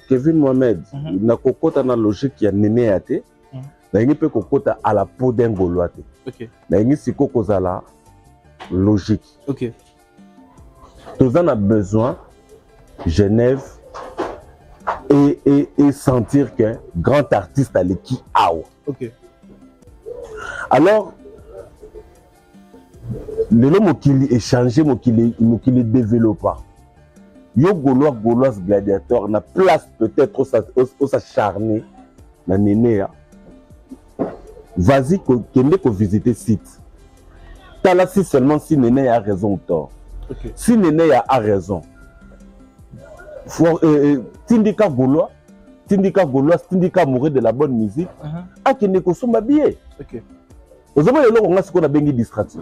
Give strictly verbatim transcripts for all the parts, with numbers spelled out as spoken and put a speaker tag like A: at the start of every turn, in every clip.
A: Kevin Mohamed, na kokota na logique ya Néné ate, na ngi pe kokota à la peau d'un Gaulois.
B: OK.
A: Na ngi siko kozala logique.
B: OK.
A: Tous en a besoin Genève et, et, et sentir qu'un grand artiste a l'équipe out.
B: OK.
A: Alors, le nom qui échangé, qui est développé. Yo Gaulois, Gaulois gladiateur, na place peut-être où s'acharner, na Néné. Vas-y, qu'elle ko visiter site. T'as là si seulement si Néné a raison ou tort.
B: Okay.
A: Si Néné a raison. Tindika Gaulois, Tindika Gaulois, Tindika mourir de la bonne musique. Ah, qui ne consomme pas bien.
B: OK.
A: Vous avez le long, on a bengi distraction.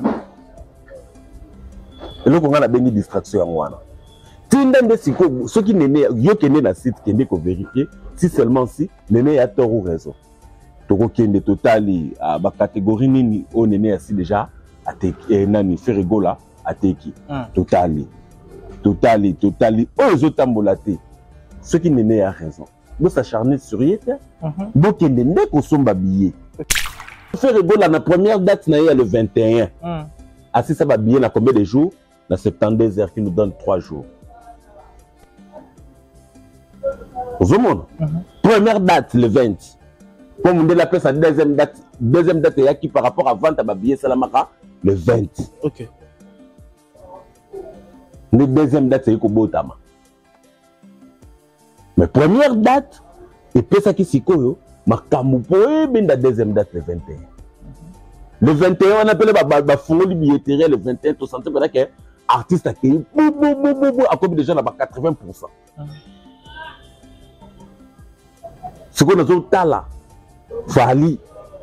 A: Et le long, on a bengi distraction. Tinda de siko, ceux qui Néné, yo qui né na site, qui n'est qu'on vérifier, si seulement si Néné a tort ou raison. Toko qui est total, à ma catégorie ni au Néné assis déjà, à te et nani faire rigola, à te qui. Totali, totali, totali. Oh, les autres ambulatés. Ceux qui Néné a raison. Vous s'acharnez sur y était. Donc il n'est qu'on sommes habillés. Faire rigola la première date na le vingt et un. Assis ça va habiller na combien de jours? Dans soixante-douze heures qui nous donne trois jours. Au monde. Première date le vingt. Comme on dit la place à deuxième date, deuxième date il y a qui par rapport à vente à babiller Salamaka le vingt.
B: OK.
A: Le deuxième date c'est Kobotama. Mais première date et puis ça qui s'y koyo, ma kamupoe ben la deuxième date le vingt et un. Le vingt et un on appelle ba ba fongoli billetterie le vingt et un tout santé parce que artiste a qui bou bou bou bou à combien de gens là quatre-vingts pour cent. Ce qu'on a dit là, Fali,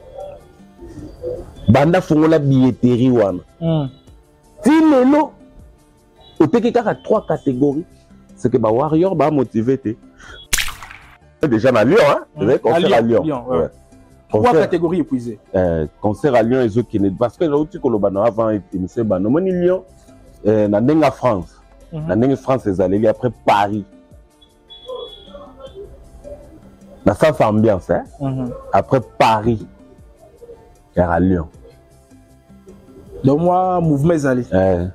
A: banda fongola billetterie wana. Si lelo, au T K a trois catégories, c'est que ba warrior ba motivé té. Déjà à Lyon, hein? Vous avez concert à Lyon.
B: Lyon ouais. Ouais. Trois catégories épuisées.
A: Euh, concert à Lyon et autres qui n'est parce que l'autre que le bano avant monsieur bano moni Lyon, euh, na ndenga France, na ndenga France les allés après Paris. Dans cette ambiance, hein? Mm-hmm. Après Paris, et à Lyon.
B: Donc moi, mouvement est allé.
A: Euh.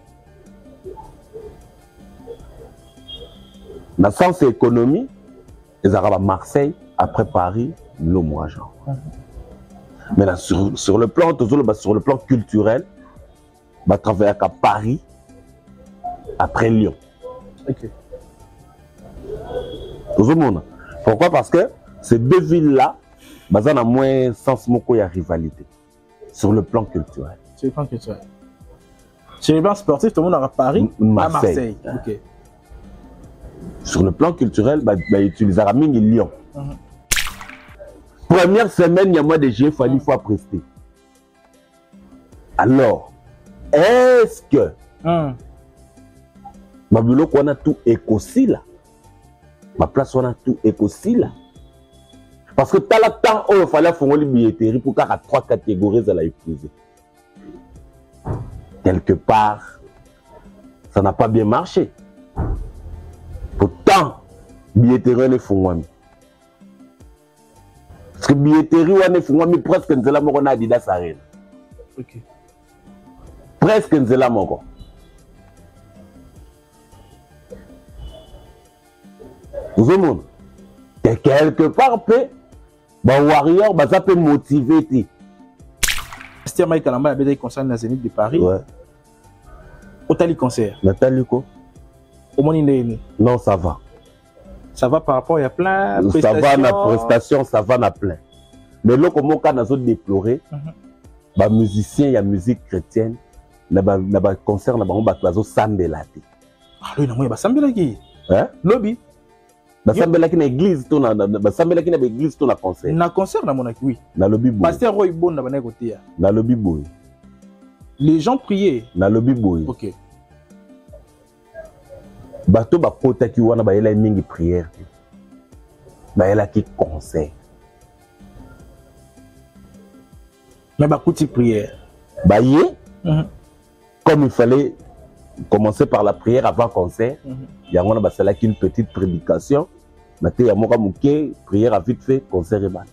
A: Dans le sens économie, ils arrivent à Marseille, après Paris, l'homme argent. Mm-hmm. Maintenant, sur, sur le plan, toujours sur le plan culturel, va travailler à Paris, après Lyon.
B: Ok.
A: Tout le monde. Pourquoi? Parce que ces deux villes-là, bah, ça a moins sens il y a rivalité sur le plan culturel.
B: Sur le plan culturel. Sur le plan sportif, tout le monde aura Paris,
A: Marseille.
B: À Marseille. Okay.
A: Sur le plan culturel, bah, bah, utilisera Ming et Lyon. Mm-hmm. Première semaine, il y a moins de G F, il faut prester. Alors, est-ce que mm. Babylone, on a tout écossi là? Ma place, on a tout écossi là. Parce que t'as le temps où il fallait faire une billetterie pour qu'il y ait trois catégories à la épouser. Quelque part, ça n'a pas bien marché. Pourtant, billetterie, on est fou. Parce que billetterie, on est fou, presque nous avons Adidas Arena.
B: Ok.
A: Presque nous avons. Vous voyez, et quelque part, bah warrior, bah ça peut motiver.
B: Esther Mike Kalamba a des concerts dans la Zénith de Paris.
A: Ouais.
B: Otali concert.
A: Nathalie quoi?
B: Au moins il
A: non, ça va.
B: Ça va par rapport, il y a plein de
A: prestations. Ça va na prestation, ça va na plein. Mais là, comme on a déploré, bah musicien, il y a musique chrétienne, là bas là bas concert là bas on va plazo sambela.
B: Ah oui, non moi bah sambela qui?
A: Hein?
B: Lobby.
A: Basambela qui na église to na basambela qui na église to na concert.
B: Na concert na monaki oui.
A: Na lobby boy.
B: Pasteur Roy Bon na bana côté.
A: Na lobby boy.
B: Les gens priaient.
A: Na lobby boy.
B: OK.
A: Bato ba kota ki wana ba yela mingi prière. Ba yela ki concert.
B: Mais ba kuti prière.
A: Ba yé. Mm-hmm. Comme il fallait commencer par la prière avant concert. Mm-hmm. Il y a une petite prédication. Maté ya moka muke, prière à vite fait, concert et banda.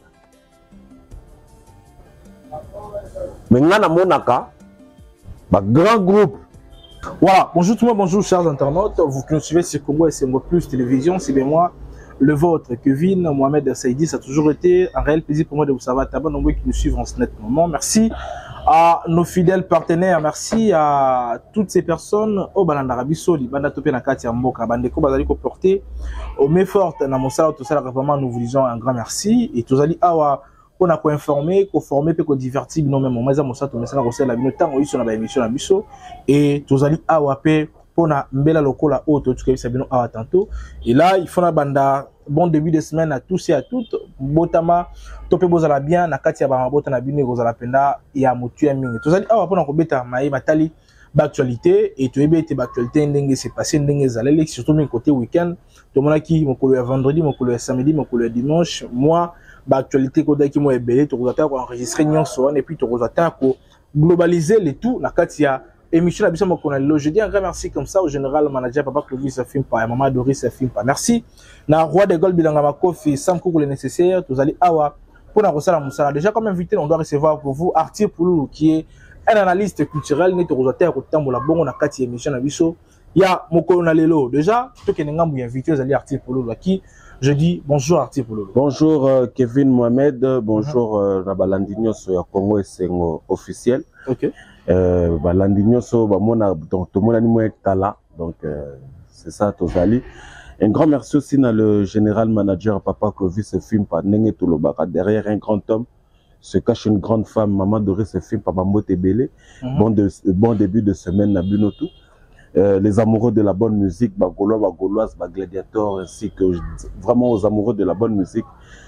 A: Mais ngana monaka, ba grand groupe.
B: Voilà, bonjour tout le monde, bonjour chers internautes, vous qui nous suivez sur Congo S M O plus Télévision, c'est bien moi, le vôtre, Kevin Mohamed Saïdi. Ça a toujours été un réel plaisir pour moi de vous savoir, d'abord nombreux qui nous suivent en ce net moment. Merci à nos fidèles partenaires, merci à toutes ces personnes au Balandarabi Soli, Banda Topé Nakati Amboka, Bandeko Bazaliko porté au Mefort, Namosala, tout ça, vraiment nous vous disons un grand merci. Et tous allez awa, on a quoi informer, qu'on former, qu'on divertir, non même, moi, ça, moi, ça, tout ça, on sait la vie, temps, on y sur la émission, la biso, et tous allez awa, on a mbela lokola auto, tout ça, bien, awa tantôt. Et là, il faut la banda, bon début de semaine à tous et à toutes, botama, topé bozala bien, nakati ya ba botana bine gozala penda, ya motu ya mingi. Tous allez awa, pour nous beta, maï, matali, d'actualité, et tu es bête, d'actualité, n'engue, c'est passé, n'engue, zalé, surtout, mon côté week-end, tout le monde qui, mon collègue vendredi, mon collègue samedi, mon collègue dimanche, moi, l'actualité qui est belle, tu vas enregistrer et puis tu vas globaliser les tout. La Katia émission la biso qu'on a le jeudi. Un grand merci comme ça au général manager Papa Clovis film pas, maman Doris film pas. Merci. Na roi de Gol bilanga makofi sans cours le nécessaire. Vous allez awa pour na rosala musala. Déjà comme invité, on doit recevoir pour vous Arthur Pouloulou qui est un analyste culturel né to rosateur au temps la bonne na Katia émission la biso. Il y a Moko Nalelo. Déjà, tout que n'engam vous invité, vous allez Arthur Pouloulou qui je dis bonjour Arthur Pouloulou.
A: Bonjour euh, Kevin Mohamed, bonjour uh-huh. euh, Balandinho sur Congo S M O officiel.
B: OK.
A: Euh, Balandinho sur Bamona donc tout le monde a niveau tala donc euh, c'est ça Tozali. Un grand merci aussi à le général manager Papa Clovis film par Nenge Tulobaka. Derrière un grand homme se cache une grande femme, Maman Doris film par Bambote Belé. Uh-huh. Bon de bon début de semaine à Bunotu. Euh, les amoureux de la bonne musique, Bagolois, Bagoloise, Bagladiator, ainsi que vraiment aux amoureux de la bonne musique.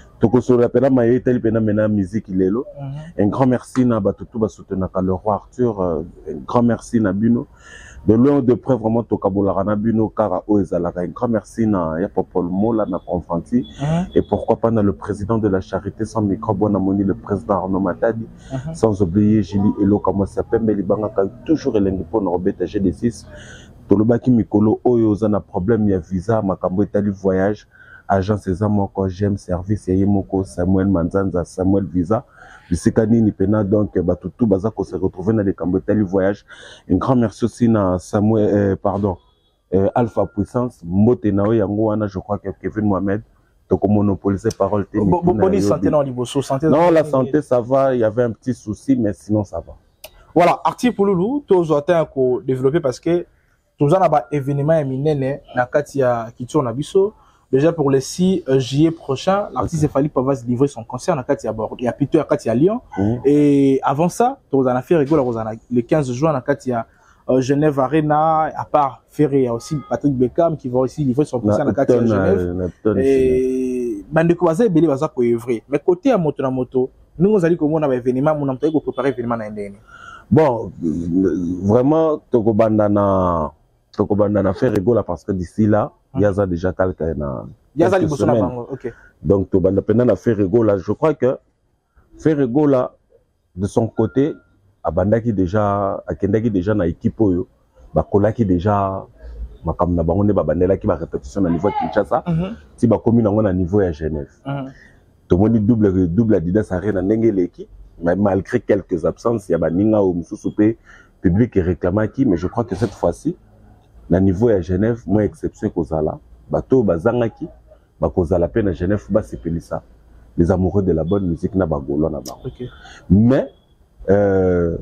A: Musique un grand merci na Batutu Basutenaka, le roi Arthur, un grand merci na Buno. De loin de près, vraiment, Tokabolarana Buno, Kara Oezalaka, un grand merci na Yapopol Mola, na Confanti, et pourquoi pas na le président de la charité sans micro, Bonamoni, le président Arnaud Matadi, uh-huh. Sans oublier Gili Elo, comment ça s'appelle, mais les Bangaka, toujours l'Engipo, Norbeta G D six, Tolobaki Mikolo, Oyozana, problème, il y a visa, Makambo Etali voyage, agent César Moko, j'aime service, Yayemoko, Samuel Manzanza, Samuel Visa, Bisikani Nipena, donc, Batutu Bazako se retrouver dans les Cambotali voyage. Un grand merci aussi à Samuel, euh, pardon, euh, Alpha Puissance, Motenao Yangoana, je crois que Kevin Mohamed, donc monopoliser parole.
B: Bonne santé, non, santé.
A: Non, la santé, ça va, il y avait un petit souci, mais sinon, ça va.
B: Voilà, Arthur Pouloulou, tous ont été développé parce que tous ont un événement éminent, na Katia Kitso Nabiso. Déjà pour le six juillet prochain, l'artiste Fali va se livrer son concert à Katia Bord. Il y a plutôt à Katia Lyon. Mmh. Et avant ça, tu as fait rigoler le quinze juin à Katia euh, Genève Arena. À part Ferré, il y a aussi Patrick Beckham qui va aussi livrer son concert à Katia Genève. Et Bandeko Baza et Beli Baza pour œuvrer. Mais côté à moto na moto, nous nous allons comme on a un événement, on a préparé l'événement dans l'année.
A: Bon, vraiment, Toko Bandana, Toko Bandana fait rigoler parce que d'ici là, il y a déjà quelques semaines.
B: Okay.
A: Donc, pendant la Ferregola, je crois que Ferregola, de son côté, Abandaki déjà, Akendaki déjà na équipe oyo, Bakolaki déjà, Makam na bango ne babandela ki ba répétition à niveau de Kinshasa, si ba commune na à niveau à Genève. Tout le monde double double Adidas Arena nengeleki, mais malgré quelques absences, il y a baninga ou mususupe public et réclamaki, mais je crois que cette fois-ci na niveau à Genève, moi exception Kozala, bateau bazangaki, ba Kozala peine à Genève, ba sepelisa. Les amoureux de la bonne musique na bagolo na ba.
B: Okay.
A: Mais euh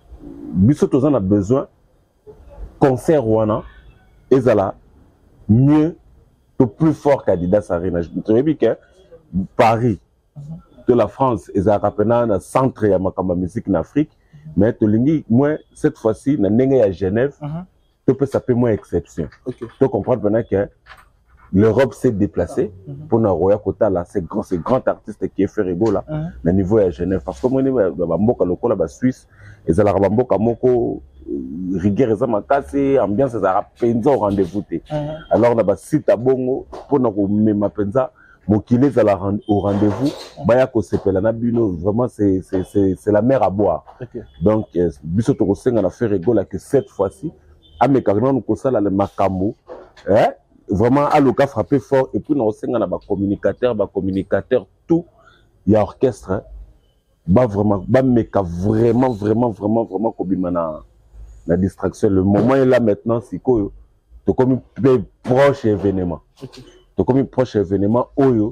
A: biso on a besoin concert wana ezala mieux que plus fort qu'Adidas Arena. Je te dis que Paris de la France ezala pena na centre ya makamba musique en Afrique, mais to lingi moi cette fois-ci na ndenge à Genève. Uh -huh. Tu peux s'appeler moins exception.
B: Okay.
A: Tu comprends maintenant que l'Europe s'est déplacée mm-hmm. pour nous Roya Kota là, c'est grand, c'est grand artiste qui est fait rigolo là, mm-hmm. le niveau à Genève. Parce que moi, je suis là, Suisse, et ça la Bamboka Moko, rigueur, ça m'a cassé, ambiance, ça a penza au rendez-vous. Alors, on a site à Bongo pour nous mettre penza, mon kilé, ça la au rendez-vous. Baya ko sepela na bino, vraiment, c'est c'est c'est la mer à boire.
B: Okay.
A: Donc, biso to kosenga na fait rigolo que cette fois-ci. Ah mais quand on a le makambo, hein, vraiment à l'oka frappé fort et puis na osenga na ba communicateur ba communicateur tout il y a orchestre hein, ba vraiment ba meka vraiment vraiment vraiment vraiment kobima na la distraction le moment est là maintenant c'est quoi to comme proche événement okay. To comme proche événement oyo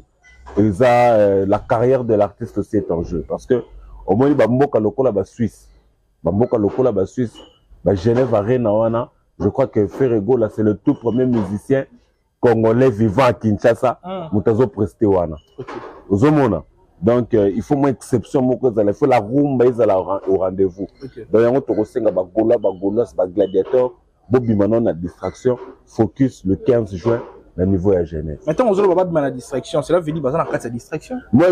A: eza euh, la carrière de l'artiste aussi est en jeu parce que au moins ba mboka lokola ba Suisse ba mboka lokola ba Suisse ba Genève Arena wana je crois que Ferrego là c'est le tout premier musicien congolais vivant à Kinshasa mutazo ah. Presté wana okay. Ozomona donc euh, il faut moins exception moko za il faut la rumba ezala au rendez-vous okay. Donc yango to kosenga ba gola ba golos ba gladiateur bobi manon na distraction focus le quinze juin le niveau à Genève.
B: Maintenant, on va pas de distraction. C'est là venu dans la carte de distraction.
A: Moi,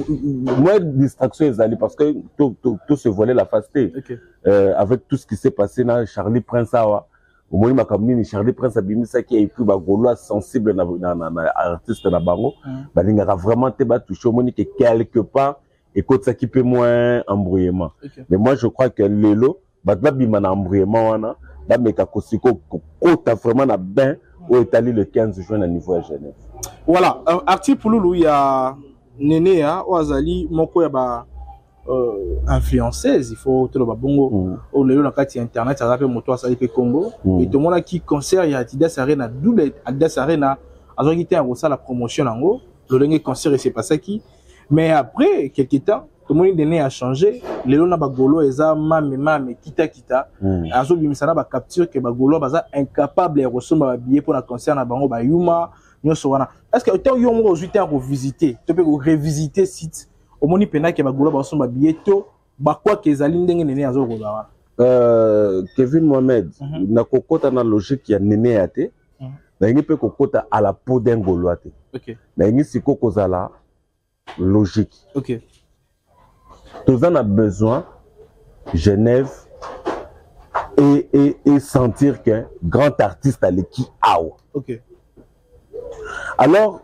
A: moi, distraction est allée parce que tout, tout, tout se volait la fasté. Okay. Euh, avec tout ce qui s'est passé là, Charlie Prince Awa, au moins ma commune Charlie Prince a bien ça qui a écrit ma gaulois sensible na na na artiste na bango. Bah il a vraiment été battu touché au moins que quelque part et que ça qui peut moins embrouillement. Okay. Mais moi je crois que l'élo, bah là bima na embrouillement wana, bah mais kakosiko kota vraiment na bain. Au Italie le quinze juin à niveau à Genève.
B: Voilà, euh, article pour nous il y a Néné à Oazali moko ya ba euh, influenceuse, il faut tout le babongo au lelo na kati internet ça s'appelle moto asali pe Congo et tout le monde qui concert il y a Adidas Arena double Adidas Arena azo qui était en la promotion nango le dernier concert s'est passé qui mais après quelque temps tout le monde Néné a changé lelo na bagolo eza mame mame kita kita azo bimisana ba capture que bagolo baza incapable de recevoir ba billet pour la concert na bango ba yuma nyoso wana est-ce que autant yo mo aujourd'hui à revisiter tu peux revisiter site au moni pena que bagolo ba recevoir ba billet to ba quoi que ezali ndenge Néné azo ko ba
A: euh Kevin Mohamed mm -hmm. na kokota na logique ya Néné ate mm -hmm. na ngi pe kokota à la peau d'un golo ate OK na ngi siko kozala logique
B: OK.
A: Tous en a besoin, Genève, et, et, et sentir qu'un grand artiste a l'équipe out.
B: Ok.
A: Alors,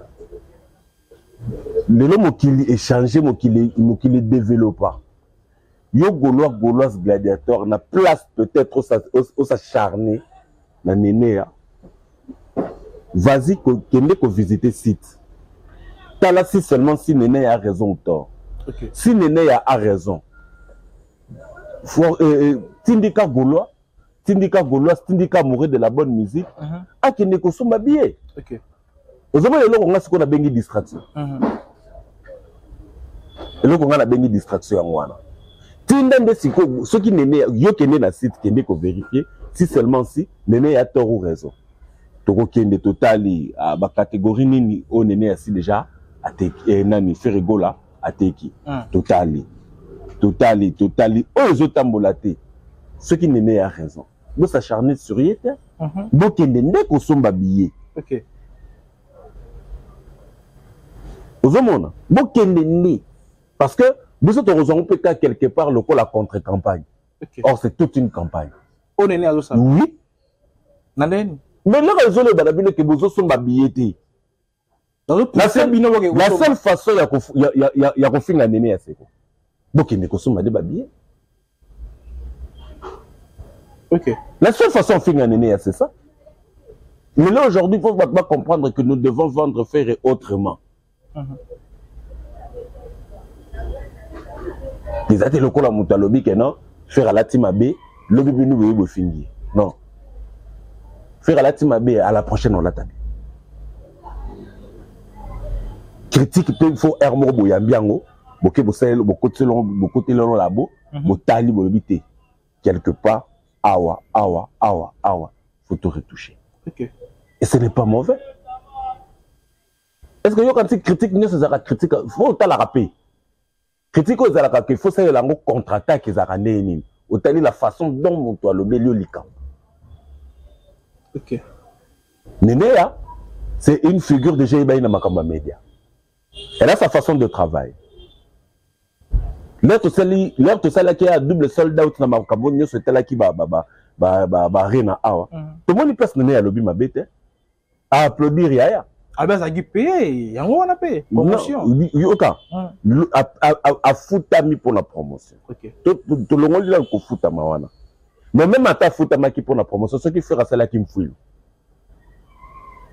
A: le nom qui est changé, qui est développé. Yo Gaulois, Gaulois gladiateur, na place peut-être où s'acharner, na Néné. Vas-y, qu'elle ko visiter site. T'as là si seulement si Néné a raison ou tort. Okay. Si Néné a raison, Tindika Gaulois, Tindika Gaulois, Tindika mourir de la bonne musique, a qui n'est que son billet. Vous avez le on a ce qu'on a béni distraction. Et le on a béni distraction en wana. Tinda de siko, ce qui Néné, yo qui n'est na site qui n'est que vérifier, si seulement si Néné a tort ou raison. Toko qui est totali à ba catégorie nini o Néné assis déjà à te nani Ferrego là. Ateki, totali, totali, totali, oh, je t'embolaté. Ce qui n'est a raison. Vous s'acharnez sur y était. Vous qui n'est qu'au son babillé.
B: Ok.
A: Vous voyez, vous qui n'est parce que vous êtes heureusement peut-être quelque part le coup la contre-campagne. Or, c'est toute une campagne.
B: On est né à ça.
A: Oui.
B: Nanen.
A: Mais le réseau de Badabine que vous sont babillés. La seule, la seule façon il y a refait la Néné à ce coup. Donc il ne consomme pas de
B: Ok.
A: La seule façon de faire la Néné c'est ça. Mais là aujourd'hui il faut pas comprendre que nous devons vendre faire autrement. Les athées locaux à Moutalobi que non faire à la team B lobby nous veut finir. Non. Faire à la team B à la prochaine on l'attend. Critique il faut hermo boyambiango boké bosel bokote long bokote long labo botali bolobité quelque part awa awa awa awa faut tout retoucher.
B: OK.
A: Et ce n'est pas mauvais. Est-ce que yo quand tu critique ne c'est ça critique faut ta la rapper. Critique aux alaka qu'il faut ça lango contre-attaque les arandé ni otali la façon dont mon toi le belio lika.
B: OK.
A: Néné c'est une figure de Jaiba na makamba média. Elle a sa façon de travail. L'autre celle qui a double sold out dans ma cabane, c'était là qui va ba ba ba ba rena awa. Tout le monde passe Néné à lobby ma bête. À applaudir ya.
B: Ah ben ça qui paye, yango on a payé promotion.
A: Yoka. A a a foutami pour la promotion.
B: OK.
A: Tout tout le monde là ko foutama wana. Mais même à ta foutama qui pour la promotion, ce qui fera celle qui me fouille.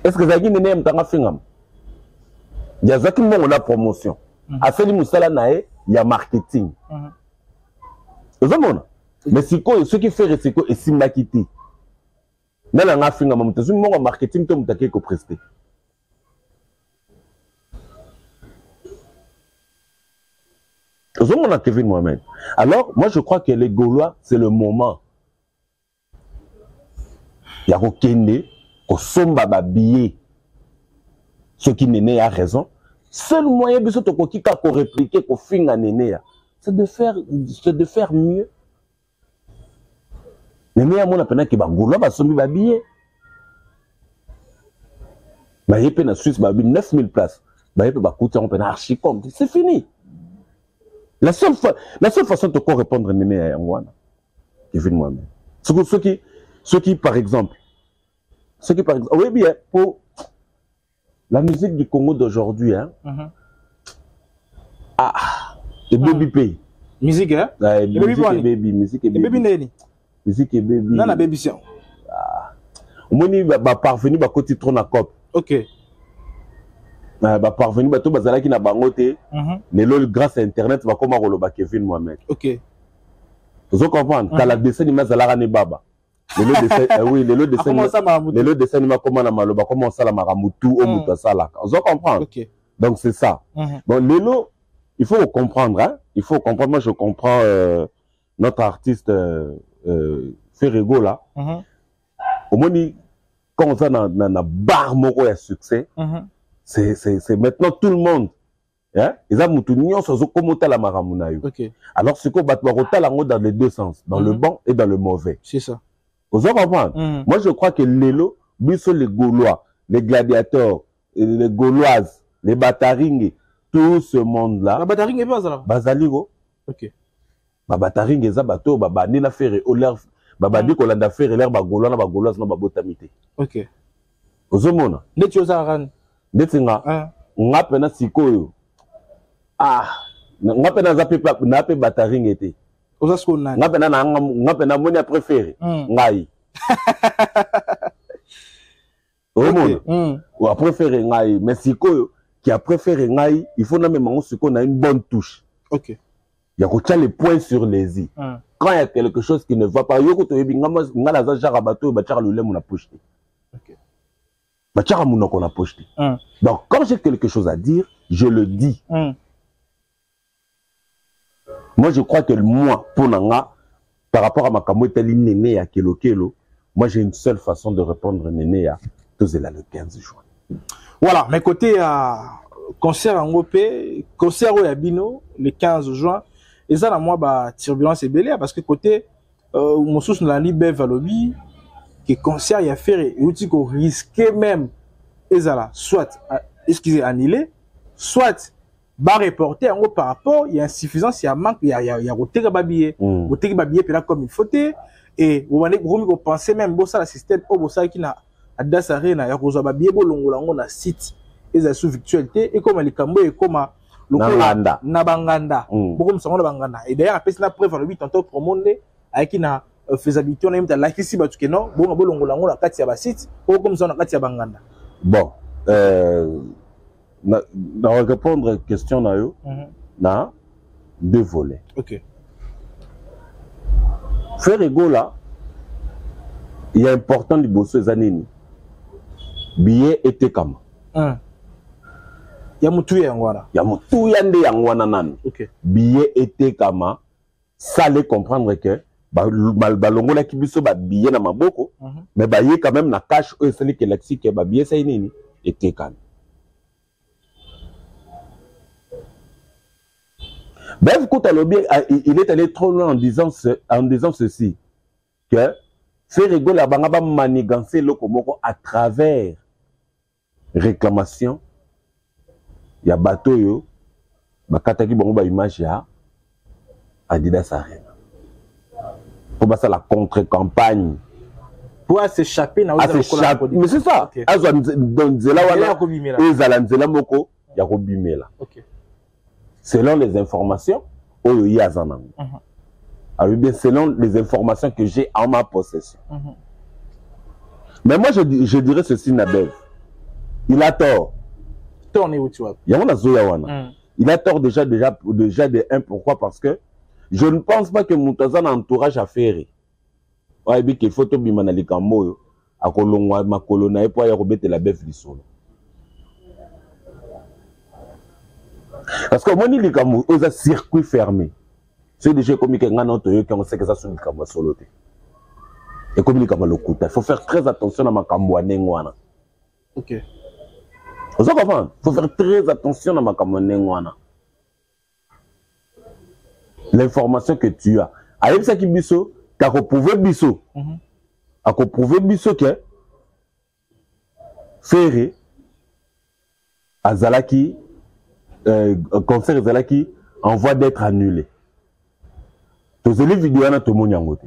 A: est-ce que zaki nene mtanga fingam ya zaki mbongo na promotion asali musala nae ya marketing ozomona mais siko ce qui fait siko esimbaki te nana nga fingam mutazu mbongo marketing to mutake ko prester. Kevin Mohamed. Alors, moi, je crois que les Gaulois, c'est le moment. Il y a Kende, ko somba ba billet. Ce qui n'est a raison. Seul moyen de se tokokika ko répliquer ko finga néné, c'est de faire, c'est de faire mieux. Néné a mon appena ki ba Gaulois ba sombi ba billet. Ba yépé na Suisse ba neuf mille places. Ba yépé ba coûter on pena archi comme. C'est fini. La seule, fa la seule façon de répondre à Yangwana, Kevin Mohamed. Ceux qui, ceux qui, par exemple, ceux qui, par exemple, oui, bien, pour la musique du Congo d'aujourd'hui, hein, mm-hmm. ah, le baby pay.
B: Musique, hein?
A: Ouais, musique et baby, musique et baby.
B: Baby nani?
A: Musique et baby.
B: Non, la baby, c'est.
A: Ah. Au moins, il va parvenir à côté de la cop.
B: Ok.
A: Bah parvenu bato bazala ki na bangote lelo grâce à internet va comment roloba Kevin Mohamed.
B: OK.
A: Vous comprenez kala dessin ni mazala ne baba. Lelo dessin oui lelo dessin lelo dessin ni comment na maloba comment ça la maramutu au mutu sala. Vous comprenez? OK. Donc c'est ça. Bon lelo il faut comprendre hein, il faut comprendre moi je comprends euh, notre artiste euh, euh, Ferrego là. Au moins quand on a na na bar moko ya succès. C'est maintenant tout le monde. Hein? Ils ont tout la maramunayo.
B: Okay.
A: Alors, ce qu'on va dans les deux sens, dans mm -hmm. le bon et dans le mauvais.
B: C'est ça.
A: Vous comprenez? Mm -hmm. Moi, je crois que les lots, les Gaulois, les gladiateurs, les Gauloises, les Bataringues, tout ce monde-là.
B: La Bataringue est pas ça là?
A: Bazaligo.
B: Ok.
A: Ba Bataringue, ez bato, ba ba nina faire au l'air, ba ba di ko landa faire l'air ba Gaulois na ba Gauloises na ba botamité.
B: Ok.
A: Vous comprenez?
B: Les choses à ran.
A: Netinga nga pena sikoyo ah nga pena za pe na pe bataring ete
B: oza sko na
A: nga pena na nga pena moni préféré ngai au monde ou a préféré ngai mais sikoyo qui a préféré ngai il faut na même ngo sikoyo na une bonne touche. OK. Il y a que les points sur les i quand il y a quelque chose qui ne va pas yoko to yebi nga nga la za jara bato ba tchara le lemu na poche. OK. Mm. Donc, quand j'ai quelque chose à dire, je le dis. Mm. Moi, je crois que moi, pour Nanga, par rapport à ma kamoteli néné à Kelo Kelo, moi, j'ai une seule façon de répondre néné à Tozela le quinze juin.
B: Voilà, mais côté à concert en O P, concert au Yabino, le quinze juin, et ça, là, moi, bah, turbulence et belé, parce que côté, euh, mon source nous l'a dit, Bev Valobi, que concert y a fait et aussi qu'on risquait même ezala soit excusez annulé soit bas reporter en gros par rapport il y a insuffisance il y a manque il y a il y a il y a rotega babier rotega babier puis là comme il faut et vous allez vous penser même bon ça le système au bon ça qui na adas arena ya roza babier bo longola ngo na site ezala sous virtualité et comme les cambo et comme le
A: na
B: na banganda beaucoup ça on banganda et d'ailleurs après ça preuve le huit tantôt pour monde avec qui na faisabilité on a même la ici ba tuke non bon bolongo lango la kati ya ba site ou comme ça na kati ya banganda.
A: Bon euh na na répondre à question na yo na deux volets.
B: OK.
A: Ferrego là il est important du bosso zanini billet était comme
B: un ya mutu ya ngwana
A: ya mutu ya nde ya ngwana nan.
B: OK.
A: Billet était comme ça les comprendre que balongo la kibiso ba billet na maboko mais ba yé quand même na cash eux c'est que lexique ba billet ça nini était quand bref écoute il est allé trop loin en disant ce, en disant ceci que Ferrego la banga ba manigancer lokomoko à travers réclamation ya bato yo bakataki bango ba image ya Adidas Arena pour passer la contre-campagne.
B: Pour s'échapper,
A: mais c'est ça. Selon les informations, selon les informations que j'ai en ma possession. Mais moi, je, je dirais ceci, Nabev. il a tort.
B: Tourné où tu vois.
A: Il y a un Zoya Wana. Il a tort déjà, déjà, déjà de un. Pourquoi? Parce que je ne pense pas que Moutazan a un entourage à faire. Ouais, bien qu'il faut tout bien dans les camaux. À Colombo, ma colonne, et pour y remettre la bête du sol. Parce que moi, les camaux, ils ont un circuit fermé. C'est déjà comme il y a un autre qui sait que ça sont les camaux solo. Et comme il y a le coup, il faut faire très attention à ma camouane.
B: Ok.
A: Vous comprenez? Il faut faire très attention à ma camouane. L'information que tu as. Aïe, ça qui biso, tu as prouvé biso. Tu as prouvé biso que Ferré, Azalaki, euh, concert Azalaki, en voie d'être annulé. Tu as vu vidéo na tout le monde.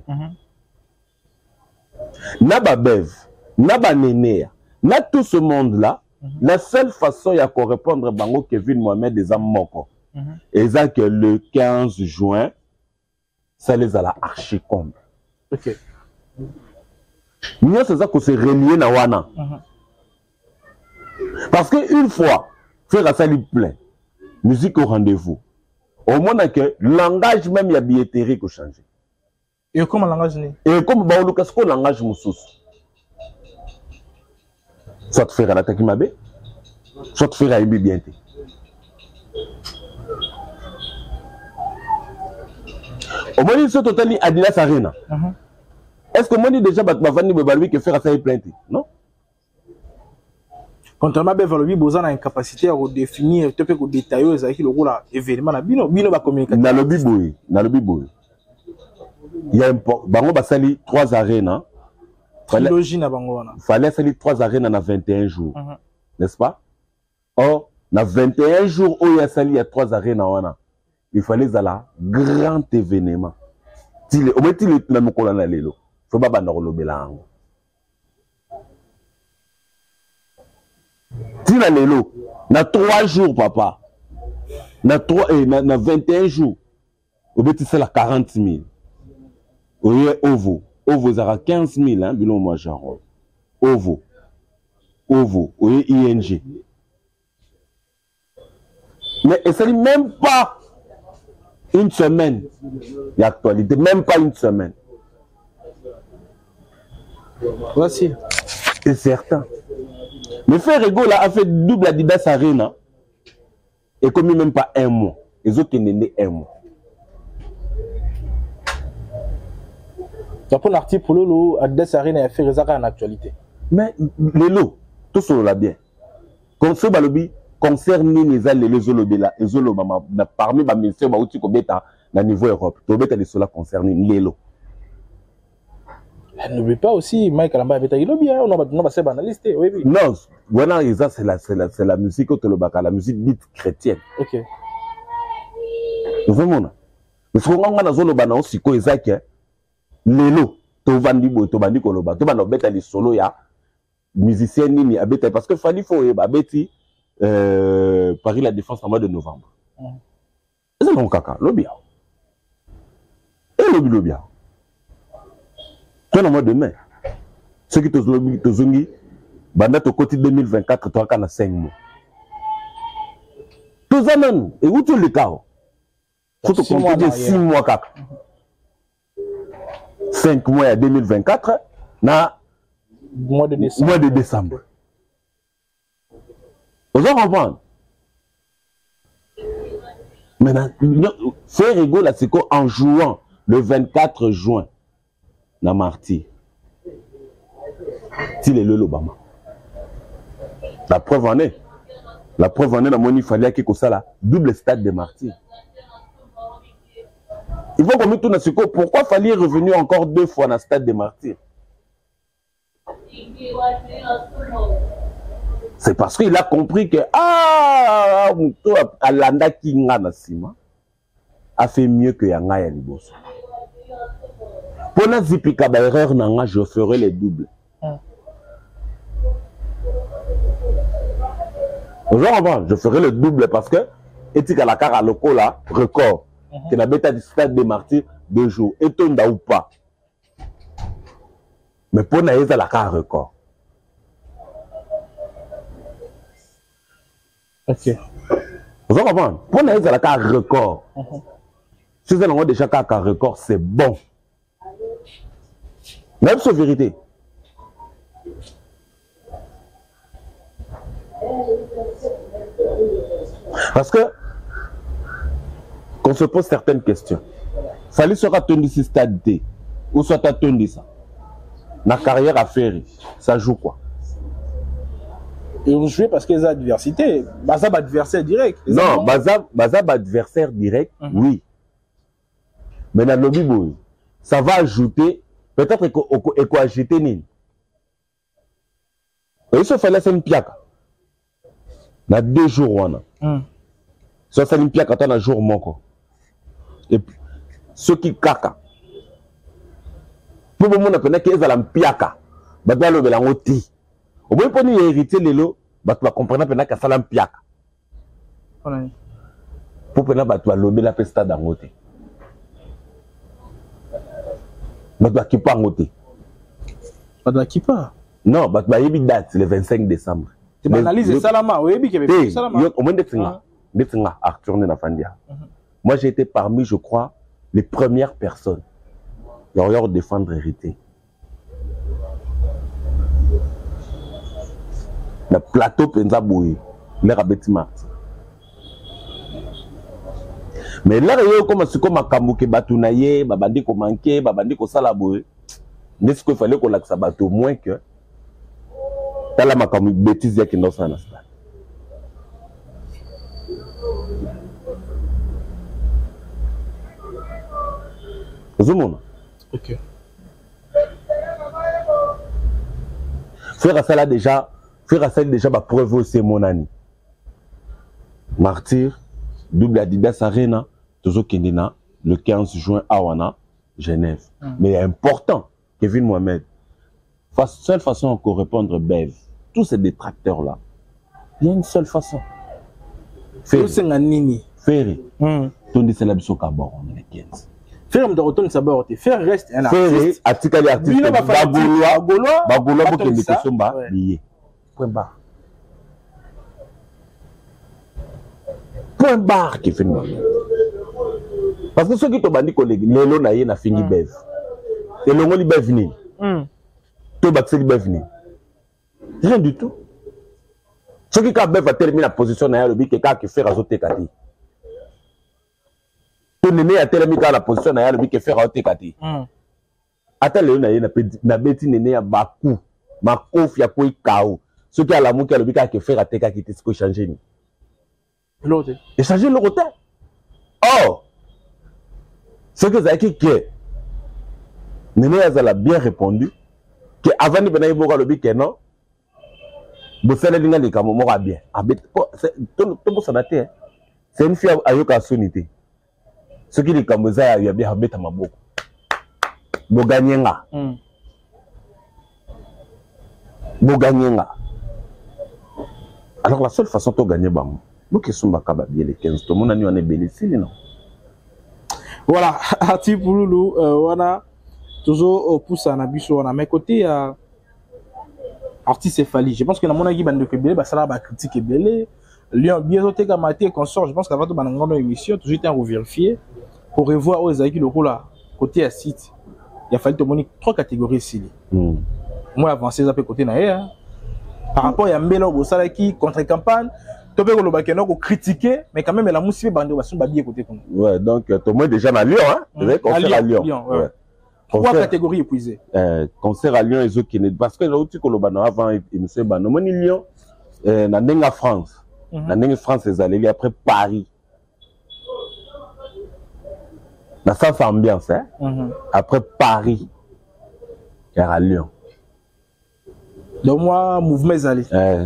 A: Naba Bev, Naba Nénéa, na tout ce monde-là, la seule façon il y a qu'on répondre à Bango Kevin Mohamed des Amoko. Et ça que le quinze juin, ça les a la archicombe.
B: Ok.
A: Nous, c'est ça qu'on s'est relié na wana. Parce qu'une fois, faire ça lui plaît, musique au rendez-vous. Au moins que le langage même, il y a billetterie qui a changé.
B: Et comment le langage n'est?
A: Et comme bah, on le langage moussous. Soit faire à la takimabe, soit faire à Ibi bienté. Au moins, il se total Adidas Arena. Est-ce que moi, déjà, je vais faire que faire ça plainte? Non?
B: Quand on a besoin d'une capacité à définir, à détailler l'événement, il va communiquer.
A: Dans le biboui, dans le biboui. Il y a un bango basali trois arènes.
B: Trilogie na bango.
A: Fallait salir trois arènes dans vingt et un jours. N'est-ce pas? Or, dans vingt et un jours où il y a sali il y a trois arènes wana. Il fallait un grand événement. Au moins il est dans mon colonne lelo. Faut pas bandor le belango. Tina lelo, na trois jours papa. Na trois et na vingt et un jours. Au moins c'est la quarante mille. Oui, Ovo. Ovo, ça a quinze mille, hein, bilan moi, genre. Ovo. Ovo. Oui, I N G. Mais ça n'est même pas une semaine d'actualité, même pas une semaine.
B: Voici.
A: C'est certain. Mais Ferrego là a fait double Adidas Arena et comme même pas un mois. Les autres sont nés un mois.
B: Tu as un article pour Lolo, Adidas Arena a fait réserver en actualité.
A: Mais les lots, tout ça là bien. Concert Balobi concerne les les les Zolobela et Zolobama parmi les ministères Baouti Kobeta na niveau Europe. Tobeta les cela concerne les lots.
B: N'oublie pas aussi Mike Alamba avait été bien, on a on a pas analyste. Oui oui.
A: Non, voilà, c'est la c'est la c'est la musique autolobaka, la musique dite chrétienne.
B: OK.
A: Vraiment. Mais ce qu'on a dans Zolobana aussi ko ezaki lelo to vandi bo to bandi koloba to bana beta les solo ya musicien nini abeta parce que fali faut e babeti euh Paris la Défense en mois de novembre. C'est mon caca, lobia. Et lobi lobia. Tout le mois de mai. Ceux qui te lobby te zongi banda to côté deux mille vingt-quatre to kana cinq mois. Tous amen et où tu le cas? Faut te compter six mois caca. cinq mois à deux mille vingt-quatre, na
B: mois de décembre.
A: Mois de décembre. Vous en comprenez? Maintenant, faire rigolo là, c'est qu'en jouant le vingt-quatre juin, na Martyr, il est le Lobama. La preuve en est. La preuve en est, dans mon il fallait qu'il y ait ça là, double stade de Martyr. Il faut qu'on mette tout dans ce coup. Pourquoi fallait revenir encore deux fois dans le stade des martyrs? C'est parce qu'il a compris que ah, Alanda Kinga Nasima a fait mieux que Yanga Yaliboso. Pour la zipika ba erreur nanga, je ferai les doubles. Je ferai le double parce que éthique à la cara loco là, record. Que la bêta du stade des martyrs deux jours. Et ton ou pas. Mais pour naïsa la carte record.
B: Ok.
A: Vous comprenez? Pour nous, c'est un record. Si vous avez déjà un record, c'est bon. Même sur vérité. Parce que, qu'on se pose certaines questions. Fallait se ratonner ce stade D, ou soit attendre ça. La carrière à faire, ça joue quoi?
B: Et vous jouez parce qu'il y a adversité. Bazab adversaire direct.
A: Non, Bazab, Bazab adversaire direct, mm-hmm. Oui. Mais dans le lobby, ça va ajouter, peut-être qu'il faut ajouter Nini. Et ça fallait c'est une piaka. Dans deux jours, on a. Ça c'est une piaka, dans un jour, mon. Et puis, ceux qui kaka. Pour le monde, on a qu'ils ont un piaka. Bazab le belang oti. Au moins, pour nous hériter les lots, tu vas comprendre que ça un piaka. Pour que tu vas lober la pesta dans le côté. Tu vas quitter en côté.
B: Tu vas quitter.
A: Non, tu vas y date le vingt-cinq décembre.
B: Tu analyses ça là, oui, oui, oui, ça là.
A: Au moins, tu es Arthur Nenafandia. Moi, j'ai été parmi, je crois, les premières personnes qui ont défendre hérité. Le plateau penza boui, l'air à Betty Martin. Mais là, il y a comme si comme un kamouke batounaye, babandi ko manqué, babandi ko salaboué. Mais ce qu'il fallait qu'on l'axe bateau moins que. T'as la makamouke bêtise qui n'a pas d'instant. Zoomona.
B: Ok.
A: Frère ça là déjà. Frère ça déjà ma preuve aussi mon ami. Martyr, double Adidas Arena, toujours Kendina, le quinze juin à Ouana, Genève. Mm. Mais important, Kevin Mohamed, la seule façon qu'on répondre Bev, tous ces détracteurs là, il y a une seule façon.
B: Ferry.
A: Ferry. Ton dit c'est la biso kabor, on est le quinze.
B: Ferry de retourner sa borte. Ferry reste un artiste.
A: Ferry, article artiste. Bagoulois, Bagoulois, Bagoulois, pour qu'il ne somba lié. Point barre. Point barre qui fait nous. Parce que ceux qui t'ont dit que les lots n'a fini Bev. Et le mot li Bev ni. Tout bac c'est li Bev ni. Rien du tout. Ceux qui ont Bev a terminé la position n'a le but que qui fait razoter kati. Tout néné a terminé la position n'a le but que fait razoter kati. Attends le na na beti néné a baku. Ma kofi a koi kao. Ceux qui ont l'amour qui a le but qui fait rater kati qui s'est changé.
B: L'autre.
A: Et changer le côté. Oh! Ce que ça a été que Néné a bien répondu que avant de venir voir le but que non, vous savez que les camours a bien. C'est une fille à yoka sonité. Ce qui les camours a bien habité à ma bouche. Vous gagnez là. Vous gagnez là. Alors la seule façon de gagner, nous qui sommes bien les quinze, tout le monde a eu bénéfice, non?
B: Voilà, Ati Pouloulou, on a toujours poussé à Nabiso, on a mes côtés à artiste Fali. Je pense que dans mon avis, bande de Kébélé, bah ça là, bah critique Kébélé. Lyon, bien autre que Maté consort, je pense qu'avant de dans une émission, toujours été à revérifier pour revoir où est le rôle là, côté à site. Il a fallu te montrer trois catégories ici. Moi, avancé, ça peut côté naïe. Par rapport à Mbelo, au salaire qui contre-campagne. Tu peux le critiquer, mais quand même, la mousse bande de bien côté.
A: Ouais, donc, tu es déjà à Lyon, hein?
B: Mmh. Concert à Lyon. Lyon ouais. Ouais. Trois catégories épuisées.
A: Euh, concert à Lyon et autres qui parce que là où tu connais avant, il me semble, bah, non, Lyon, euh, dans France, dans mmh. France, ils allaient après Paris. Dans cette ambiance, hein? Mmh. Après Paris, il y a Lyon.
B: Donc, moi, mouvement, ils allaient.
A: Euh,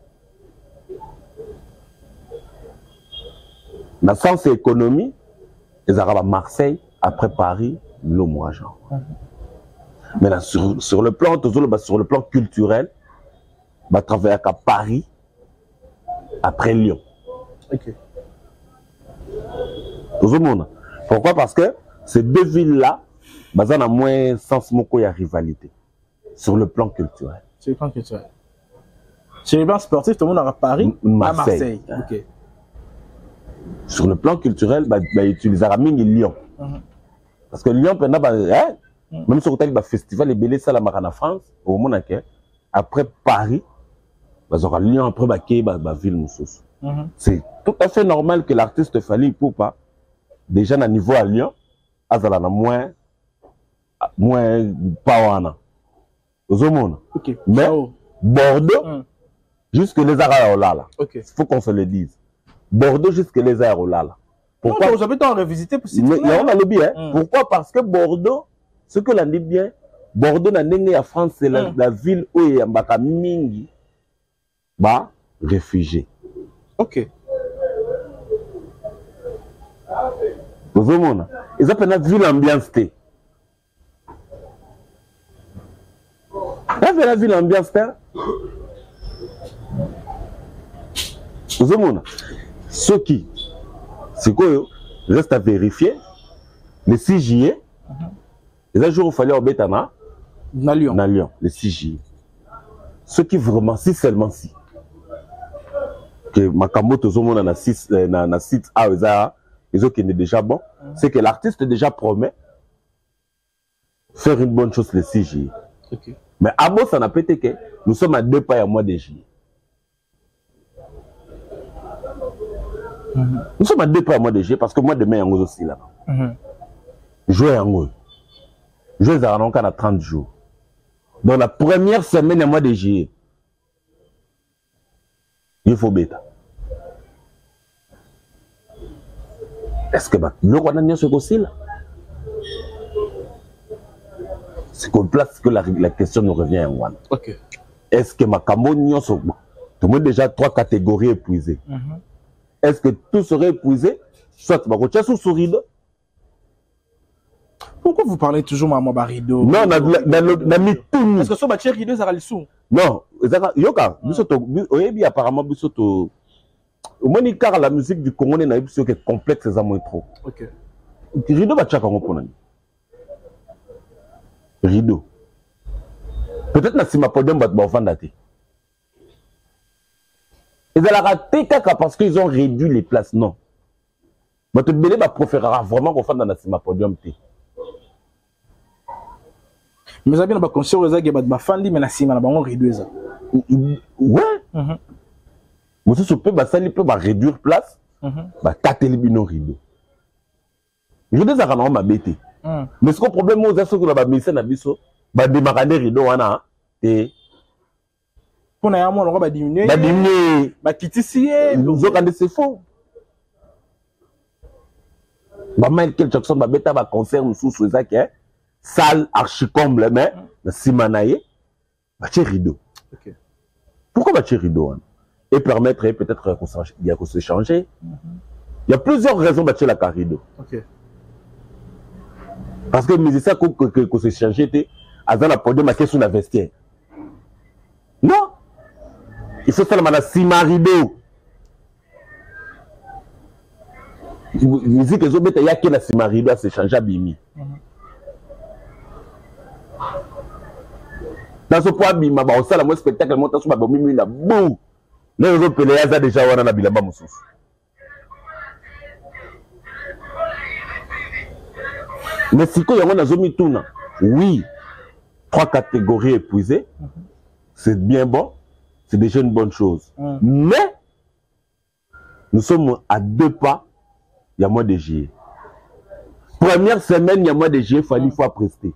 A: Dans le sens économie, ils arrivent à Marseille, après Paris, le mois genre. Mm-hmm. Maintenant, sur, sur le plan, toujours, bah, sur le plan culturel, bah, travailler à Paris, après Lyon.
B: Ok.
A: Tout le monde. Pourquoi? Parce que ces deux villes-là, bah, ça a moins sens, il y a rivalité. Sur le plan culturel.
B: Sur le plan culturel. Sur le plan sportif, tout le monde est à Paris,
A: Marseille.
B: à Marseille. Ok.
A: Sur le plan culturel, bah, bah, utilisera Mingi Lyon. Mm-hmm. Parce que Lyon, pendant, bah, hein, mm-hmm. même sur le festival, les bélés, ça, la marane en France, au monde, après Paris, bah, aura Lyon, après, bah, bah, bah, ville, Moussous. Mm-hmm. C'est tout à fait normal que l'artiste fallait pour pas, déjà, à niveau à Lyon, azala na moins, moins, pas wana. Aux hommes.
B: Ok.
A: Mais,
B: oh.
A: Bordeaux, mm. jusque les arabes, là,
B: ok.
A: Il faut qu'on se le dise. Bordeaux jusque les arabes, là.
B: Pourquoi? Non, vous avez tant revisité pour
A: citer. Il y a le bien. Mm. Pourquoi? Parce que Bordeaux, ce que l'on dit bien, Bordeaux, n'a n'est à France, c'est la, mm. la ville où il y a un mingi, bah, réfugiés.
B: Ok.
A: Vous voyez, ils appellent la ville ambiance. La ville ambiance. Vous voyez, ce qui, c'est quoi, reste à vérifier. Le six juillet, les jours où il fallait au Bétana,
B: na Lyon.
A: Na Lyon, le six juillet. Ce qui vraiment, si seulement si, que Makamoto Zomona na six, na site A, ils ont qui est déjà bon, mm-hmm. c'est que l'artiste déjà promet faire une bonne chose le six juillet.
B: Okay.
A: Mais à bon, ça n'a pas été que nous sommes à deux pas à mois de juillet. Mm-hmm. Nous sommes à deux pas à mois de juillet parce que moi demain, il y a aussi là. Mm-hmm. Jouer en haut. Jouer à encore à trente jours. Dans la première semaine du mois de juillet, il faut bêta. Est-ce que le roi n'a ce aussi là? C'est qu'on place que la, la question nous revient en one.
B: Okay.
A: Est-ce que ma camon tout le monde déjà trois catégories épuisées. Mm-hmm. Est-ce que tout serait épuisé? Soit ma route sous sourire.
B: Pourquoi vous parlez toujours maman Barido?
A: Non, na na mis tout.
B: Est-ce que ce bâtiment rideau ça va le sous?
A: Non, yoka, bisoto, oyebi apparemment bisoto. Au moins ni car la musique du Congo n'est pas que complexe ça moins trop.
B: OK.
A: Rideau va tchaka ngopona. Rideau. Peut-être na sima podium bat ba ofanda te. Ils ont raté kaka parce qu'ils ont réduit les places non. Mais tu belé ba préférera vraiment qu'on fasse dans la sima podium te.
B: Mais ça bien ba concert aux agé ba fandi mais na sima na bango réduire ça.
A: Ouais. Mhm. Moi je peux ba sali peut ba réduire place. Mhm. Ba kateli bino rideau. Je dis ça quand on m'a bêté. Mais ce que problème moi c'est que ba mission na biso ba démarrer rideau wana et
B: pour na yamo on va diminuer.
A: Ba diminuer.
B: Ba kitisier.
A: Nous autres c'est faux. Ba Michael Jackson ba bêta ba concert sous sous ça que salle archi-comble, mais la simanaye, bah tu rideau.
B: Okay.
A: Pourquoi bah tu rideau? Et permettre peut-être de se changer. Mm-hmm. Il y a plusieurs raisons bah tu la rideau.
B: Okay.
A: Parce que mais ça que se changer, à dans la podium à question de la vestiaire. Non, il faut seulement la cima rideau. Musique les autres il y a que la cima rideau à se changer à bimi. Dans ce point, bima ba osala mo spectacle monta sur ba bomimi na bou. Les autres peleas a déjà wana na bilamba mususu. Mais si ko yango na zomi tuna, oui, trois catégories épuisées, mm-hmm. c'est bien bon, c'est déjà une bonne chose. Mm. Mais nous sommes à deux pas, il y a mois de juillet. Première semaine, il y a mois de juillet, il fallait mm. fois prester.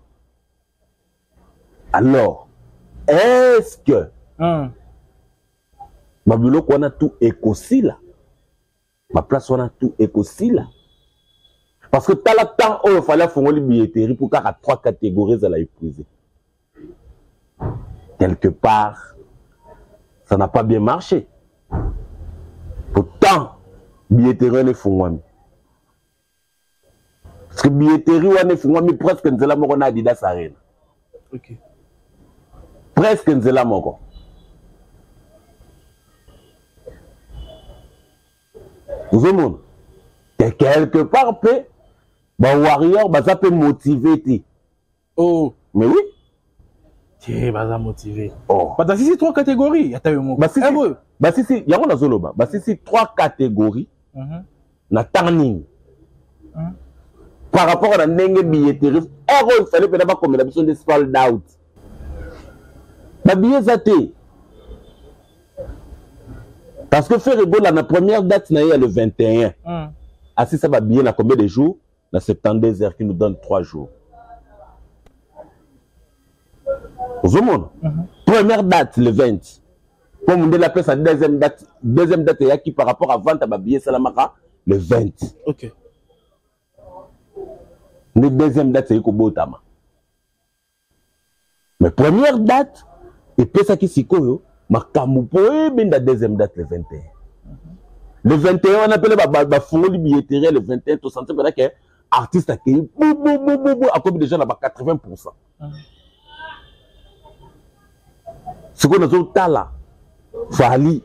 A: Alors, est-ce que mm. ma bureau qu'on a tout écossi là, ma place on a tout écossi là, parce que t'as le temps où il fallait faire une billetterie pour qu'il y ait trois catégories à la épuiser. Quelque part, ça n'a pas bien marché. Pourtant, billetterie on est fou. Parce que billetterie on est fou, presque nous allons avoir Adidas Arena.
B: Ok.
A: Presque nzela moko. Vous voyez, quelque part, bah warrior, bah ça peut motiver.
B: Oh,
A: mais oui.
B: Ok, baza motivé.
A: Oh.
B: Bah, dans ces trois catégories, attends, mon
A: bah si si, bah si si, yango na zoloba. Bah si si, trois catégories.
B: Mhm.
A: Na tanning.
B: Mhm.
A: Par rapport à la ndenge billetterie, il fallait peut-être pas comme la besoin de sold out. Bah billet zaté. Parce que faire ego la première date na le vingt et un.
B: Mhm.
A: Ah si ça va billet na combien de jours? Na soixante-douze heures qui nous donne trois jours. Au monde. Mm-hmm. Première date, le vingt. Comme on dit la sa deuxième date, deuxième date, il y a qui par rapport à vente à billet Salamaka, le vingt.
B: Ok.
A: La deuxième date, c'est Kobotama. Mais première date, et puis ça qui s'y colle, ma kamoupoe, ben la deuxième date, le vingt et un. Mm-hmm. Le vingt et un, on appelle la folie billetterie, le vingt et un, tout ça, c'est que artiste a créé, bou, bou, bou, bou, bou, à combien de gens là-bas, quatre-vingts pour cent. Mm-hmm. Ce qu'on a dit là, Fali,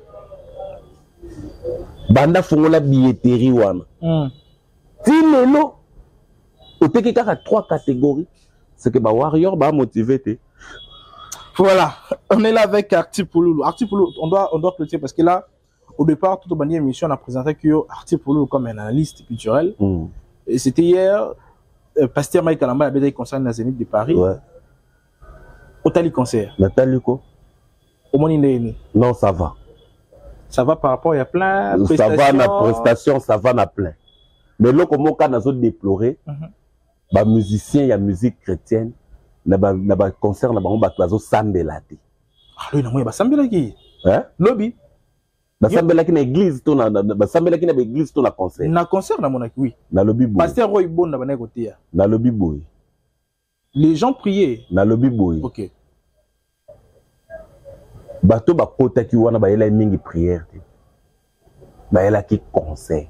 A: Banda fongola billetterie wana. Si lelo, au teke kaka trois catégories, c'est que ba warrior ba motivé.
B: Voilà, on est là avec Arti Pouloulou. Arti Pouloulou, on doit on doit clôturer parce que là, au départ, toute la émission, on a présenté que Arti Pouloulou comme un analyste culturel. Mm. Et c'était hier, euh, Pasteur Mike Alamba avait des concerts dans la Zénith de Paris.
A: Ouais.
B: Au Tali concert.
A: Nathalie quoi?
B: Au Moni.
A: Non, ça va.
B: Ça va par rapport, il y a plein de
A: prestations. Ça va, na prestation, ça va, na plein. Mais là, comme on a déploré, les musiciens, il y a musique chrétienne, il y a concert, il y a sambelati.
B: Ah, oui, il y a sambelati.
A: Hein?
B: Lobby.
A: Il y a sambelati dans l'église, il y a sambelati dans l'église, il y a concert.
B: Il y a concert dans mon église, oui.
A: Dans le lobby boy.
B: Pasteur Roy Bon, dans mon côté.
A: Dans le lobby boy.
B: Les gens priaient.
A: Dans le lobby boy.
B: Ok.
A: Bato ba kota ki wana ba yela mingi prière te. Ba yela ki concert.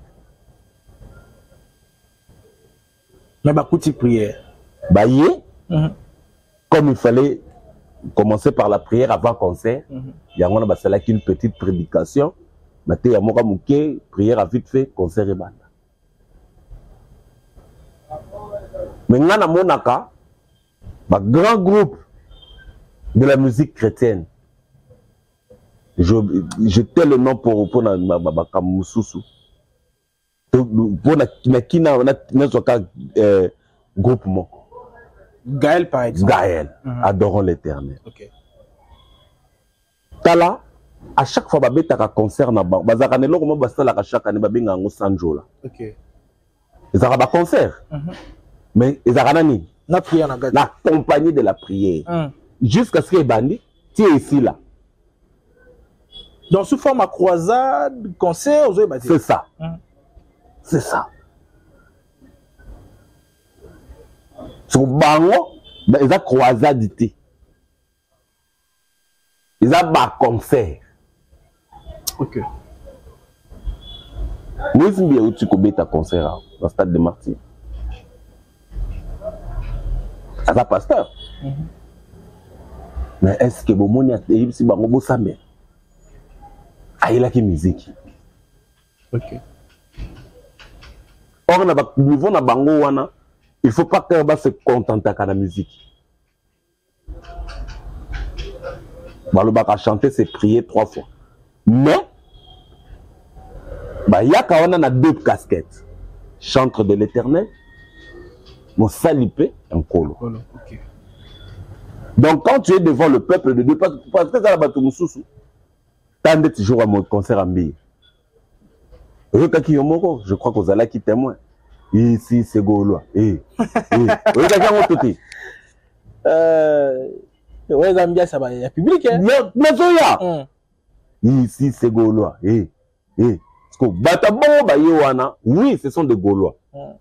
B: Mais ba kuti prière.
A: Ba yé, mm-hmm. Comme il fallait commencer par la prière avant concert, mm-hmm. Yango na ba sala ki une petite prédication, ba te ya moka muke, prière a vite fait, concert e banda. Mais ngana monaka ba grand groupe de la musique chrétienne. Je, je tais le nom pour pour na ma kamususu pour na na kina na na soka groupe mo
B: Gaël par exemple.
A: Gaël, mm-hmm. Adorons l'Éternel.
B: OK.
A: Tala à chaque fois babeta ka concert na bazaka ne loko mo basala ka chaque année babenga ngo sanjola.
B: OK.
A: Ezaka ba concert. Mm-hmm. Mais ezaka nani
B: na prière na gadi.
A: La compagnie de la prière. Mm. Jusqu'à ce que bandi tu es ici là.
B: Donc, sous forme à croisade, concert, vous avez
A: c'est ça. Hum. C'est ça. Sur Bango, il y a croisade. Il y a un concert.
B: Ok.
A: Moi, je suis tu combien de concert dans le stade de Martyrs. C'est un pasteur. Mm-hmm. Mais est-ce que vous avez si Bango Bossamé? Ah, il a qui musique.
B: Ok.
A: Or, au niveau de Bango, il ne faut pas qu'on se contente avec la musique. Le bac à chanter, c'est prier trois fois. Mais, il y a deux casquettes. Chantre de l'Éternel, mon salipé, un colo.
B: Okay.
A: Donc, quand tu es devant le peuple de Dieu, parce que ça va tout sous tant de toujours à mon concert en bille. Je crois que vous allez qui témoin. Ici, c'est Gaulois. Eh, eh.
B: Euh, ouais, Zambia, ça va, il y a public, hein?
A: Mais ça, ici, c'est Gaulois. Eh, eh. Parce que Batabo, Bayewana, oui, ce sont des Gaulois.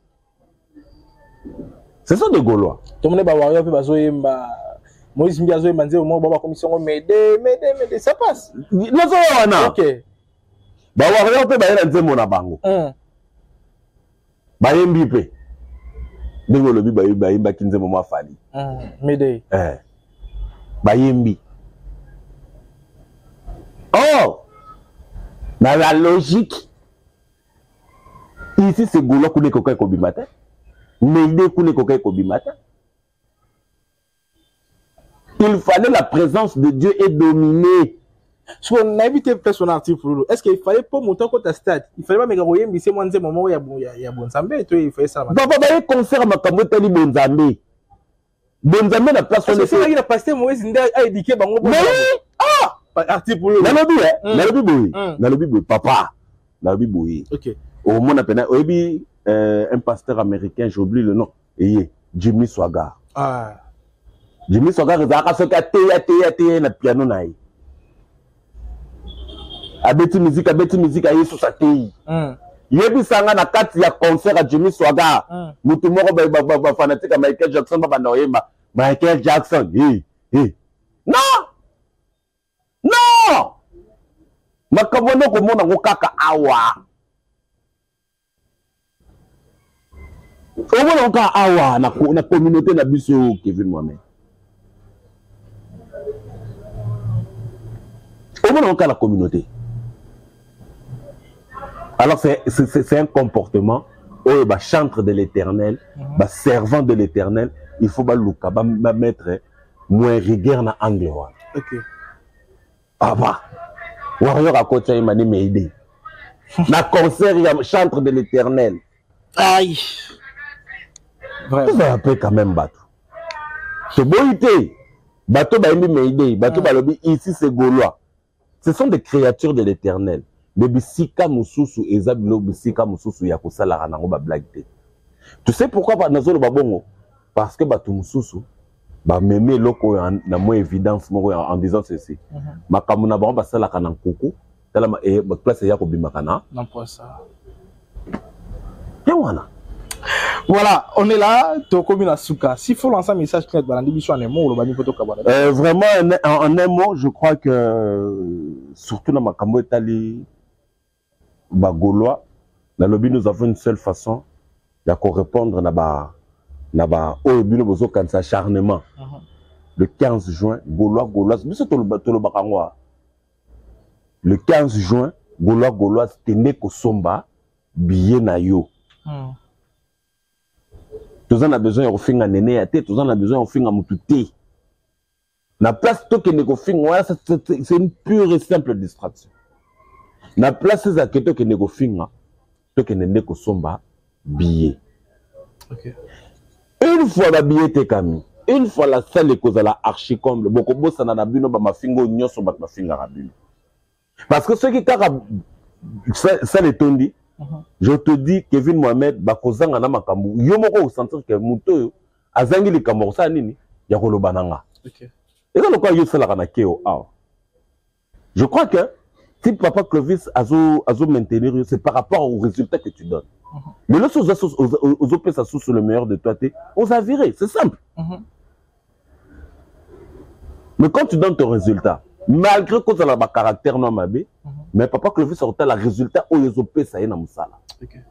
A: Ce sont des Gaulois.
B: Tout le monde est warrior, puis Bazoé, Moïse Mbiazo, Manzé, au moins, commission, m'aider, m'aider, m'aider, ça passe.
A: Non, ça va,
B: ok.
A: Bah, warrior, peut bailler dans mon abango. Baye Mbipe. Dengo le bi baye baye bakinze moment fali.
B: M'aider.
A: Eh. Baye Mbi. Oh! Dans la logique, ici c'est Gaulois Koune Kokai Kobimata. M'aider Koune Kokai Kobimata. Il fallait la présence de Dieu et dominer.
B: Si on a évité peut-être son article, est-ce qu'il fallait pas monter quand tu stade? Il fallait pas me garoyer, mais c'est moi un moment où il y a bon, il y a bon Zambé, toi il fallait ça.
A: Papa, il y a concert à Makambo Tali Bonzambé. Bonzambé n'a pas sonné.
B: C'est ça, il a passé Moïse Nda a éduqué Bango.
A: Mais ah!
B: Article pour le.
A: Nalobi, hein? Nalobi boy. Nalobi boy, papa. Nalobi boy.
B: Ok.
A: Au moins, on a un pasteur américain, j'ai oublié le nom. Et Jimmy Swaggart.
B: Ah.
A: Jimmy Swaggart, il a fait un thé, thé, thé, na piano naï. Abeti musique, abeti musique, aïe sur sa thé. Yebi sanga na kati ya concert à Jimmy Swaggart. Mutu moko ba ba ba fanatique à Michael Jackson ba na oyemba. Michael Jackson. Hey, hey. Non! Non! Makambo no ko mona ko kaka awa. Omo na ka awa na na communauté na biso Kevin Mohamed. Omo na ka la communauté. Alors c'est un comportement où oh, bah chantre de l'Éternel, mm-hmm. bah servant de l'Éternel, il faut bah louka bah mettre moins rigueur na anglais.
B: OK.
A: Ah bah. Warrior à côté il m'a dit mais aider. Na concert il y a chantre de l'Éternel.
B: Aïe.
A: Vraiment. Ça appelle quand même bateau. C'est beauté. Bateau bah il me aider. Bateau bah lobby ici c'est Gaulois. Ce sont des créatures de l'Éternel. Mais bisika mususu ezabilo bisika mususu ya kosala nango ba blague. Tu sais pourquoi ba nazolo babongo? Parce que batu mususu ba meme loko na mo évidence moko en disant ceci. Makamu na ba basala kana nkoko tala ma e ba place ya ko bimaka na.
B: Non pas ça.
A: Et voilà.
B: Voilà, on est là, Tokomi na Souka. S'il faut lancer un message clair dans l'émission en un mot, le photo kabana.
A: Euh vraiment en, en un mot, je crois que surtout dans Makambo Etali Bagolois, dans le but nous avons une seule façon de répondre na ba na ba au but nous avons un acharnement. Le quinze juin, Gaulois Gaulois, biso to le bakangwa. Le quinze juin, Gaulois Gaulois tende ko somba billet na yo. Tous en a besoin de faire un néné à tête, tous en a besoin de faire un moutouté. La place to que négofinga, c'est une pure et simple distraction. La place c'est à que to que négofinga, to que néné ko somba billet.
B: Okay.
A: Une fois la billet te kami, une fois la salle cause la archi comble, beaucoup boss na na bino ba mafingo nyoso ba mafinga rabino. Parce que ceux qui kara ça les tondi. Je te dis, Kevin Mohamed, bakozanga na makambu, yo moko sentir que muto azangi li kamorsa nini ya kolobananga. OK. Et là le quoi yo sala kana keo ah. Je crois que si papa Clovis azo azo maintenir c'est par rapport au résultat que tu donnes. Uh -huh. Mais là aux aux aux opé ça sous le meilleur de toi t'es on a viré, c'est simple. Uh -huh. Mais quand tu donnes ton résultat, malgré que tu as le caractère non mabé, uh-huh. mais papa Clovis sortait le résultat où ils ont payé ça dans Moussala. Okay.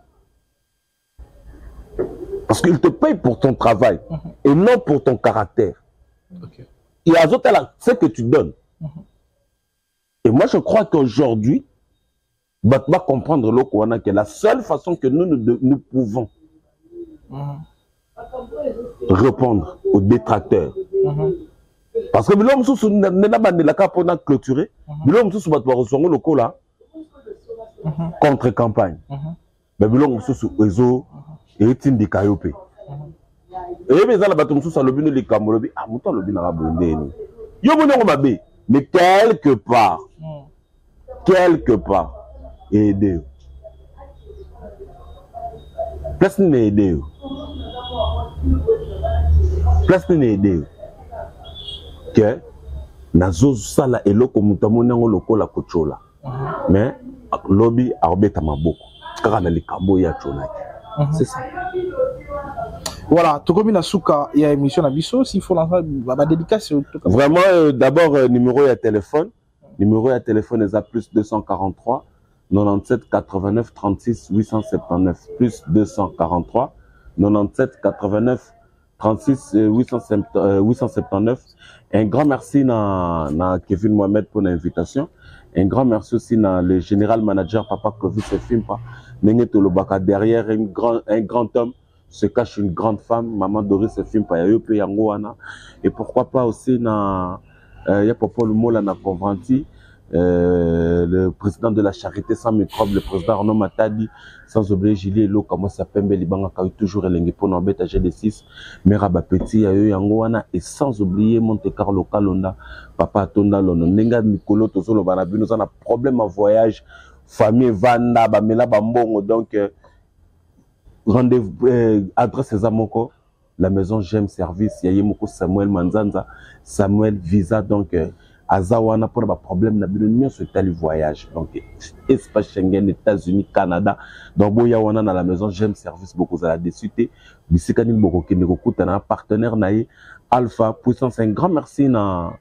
A: Parce qu'il te paye pour ton travail uh-huh. et non pour ton caractère. Okay. Et à autres, c'est que tu donnes. Uh-huh. Et moi, je crois qu'aujourd'hui, tu vas comprendre le que la seule façon que nous, nous, nous pouvons uh-huh. répondre aux détracteurs. Uh-huh. Parce que l'homme sous n'est pas pour clôturer, l'homme sous va recevoir le coup là contre campagne. Mais l'homme sous réseau et tindi kayope. Et mais ça la bateau sous le bino les camolobi ah mouton le bino la bondé ni. Yo bono ko mabe mais quelque part quelque part aider. Place ni aider. Place ni aider. Que nazo sala eloko mutamona ngo lokola kochola mais lobby arbeta maboko kaka na likambo ya chola c'est ça.
B: Voilà, Tokomi na Souka il y a émission na biso s'il faut lancer ba dédicace
A: vraiment euh, d'abord euh, numéro ya téléphone numéro ya téléphone est à plus deux cent quarante-trois quatre-vingt-dix-sept quatre-vingt-neuf trente-six huit cent soixante-dix-neuf plus deux cent quarante-trois quatre-vingt-dix-sept quatre-vingt-neuf trente-six huit cent soixante-dix-neuf. Un grand merci à, à Kevin Mohamed pour l'invitation. Un grand merci aussi à le général manager Papa Clovis Fimpa. Derrière un grand, un grand homme, se cache une grande femme. Maman Doris se filme pas yo pe yango wana. Et pourquoi pas aussi na il y a Popo Lumola na Conventi. Euh, le président de la charité sans microbe, le président Arnaud Matadi, sans oublier Julie Elo, comment ça s'appelle, Libanga Kawi, toujours elengi pour n'embêter G D six, Meraba Petit, Ayo Yangoana, et sans oublier Monte Carlo Kalonda, Papa Tonda Lono, Nenga Mikolo, Tozolo Banabu, nous avons un problème en voyage, famille Vanda, Bamela Bambongo, donc, euh, rendez-vous, euh, adresse à Moko, la maison J'aime Service, Yayemoko Samuel Manzanza, Samuel Visa, donc, euh, Azawana pour le problème na bino sur le voyage donc espace Schengen États-Unis Canada donc boya wana na la maison J'aime Service beaucoup à la dessuité bisikani beaucoup qui n'écoute un partenaire naïe Alpha Puissance un grand merci na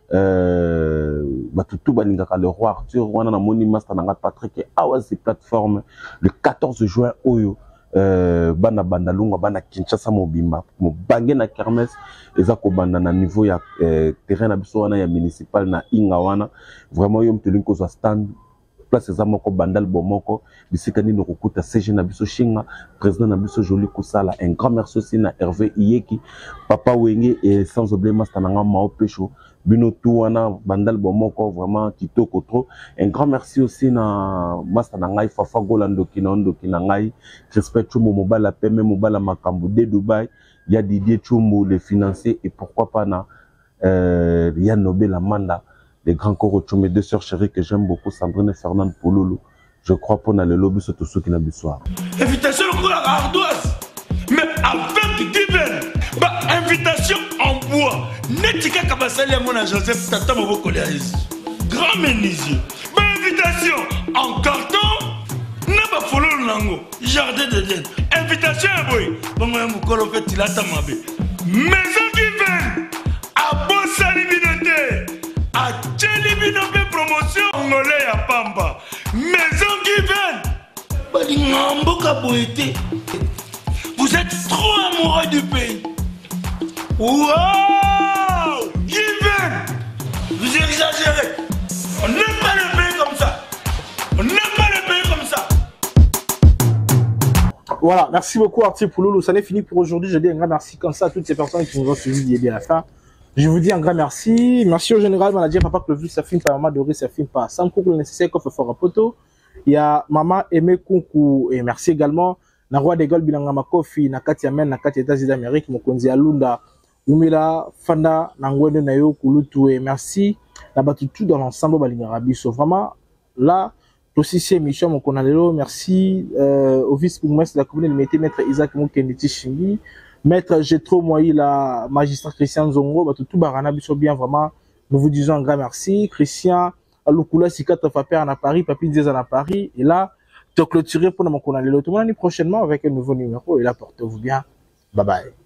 A: euh batutu balingaka le roi Arthur wana na moni master na Patrick et Awazi plateforme le quatorze juin oyo Euh, bana banda lunga bana Kinshasa mobimba mobange na kermesse eza ko banda na niveau ya euh, terrain na biso wana ya municipal na inga wana vraiment yo mtelingi ko za stand place eza moko bandal bomoko bisikani no kokuta C G na biso Shinga président na biso Joli Kusala un grand merci aussi na Hervé Iyeki papa Wenge et sans oublier master nanga Mao Pecho bino tout wana bandal bomoko vraiment kitoko trop un grand merci aussi na master nanga Fafa Golando Kinondo Kinangai respect Chumbo Mobala Peme Mobala Makambu de Dubaï il y a Didier Chumbo les financiers et pourquoi pas na euh Yann Nobel Amanda les grands corps Chumbo deux sœurs chéries que j'aime beaucoup Sandrine et Fernande Pololo je crois pour na le lobby sur tout ce qui n'a besoin
C: invitation pour la ardoise mais avec divin bah invitation en bois netika kabasali à mon Joseph Tata Moboko Léaïs grand menuisier bah invitation en carton n'a pas follow nango jardin de Dieu invitation boy bon moi mon colo fait il a tamabe maison divine à Bossa Libinoté à Tchelibinope promotion ngolé à Pamba maison divine bali ngambo kaboité vous êtes trop amoureux du pays. Wow! Given! Vous exagérez. On n'aime pas le pays comme ça. On n'aime pas le pays comme ça.
B: Voilà, merci beaucoup Arthur Pouloulou. Ça n'est fini pour aujourd'hui. Je dis un grand merci comme ça à toutes ces personnes qui nous ont suivis dès la fin. Je vous dis un grand merci. Merci au général manager Papa Clovis, ça filme par Maman Doris, ça filme par sans cours le nécessaire qu'on fait fort à poto. Il y a Maman Aimé Kunku et merci également. Na roi de Gaulle bilanga makofi na kati ya men na kati ya États-Unis d'Amérique mokonzi alunda umila fanda na ngwende na yo kulutu et merci na batu tout dans l'ensemble balingara biso vraiment là aussi c'est émission mon konalelo merci euh, au vice-bourgmestre de la commune de Mété maître Isaac Mokenditi Shingi maître Jetro Moyi la magistrat Christian Zongo batu tout barana biso bien vraiment nous vous disons un grand merci Christian Alukula Sikata Faper à Paris Papi Diaz à Paris et là te clôturer pour mon canal. Tout le monde prochainement avec un nouveau numéro et là portez-vous bien. Bye bye.